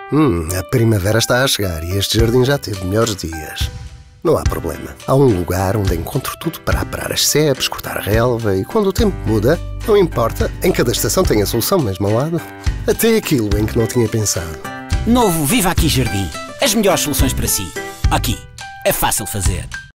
A primavera está a chegar e este jardim já teve melhores dias. Não há problema. Há um lugar onde encontro tudo para aparar as sebes, cortar a relva e quando o tempo muda, não importa, em cada estação tem a solução mesmo ao lado. Até aquilo em que não tinha pensado. Novo Viva Aqui Jardim. As melhores soluções para si. Aqui. É fácil fazer.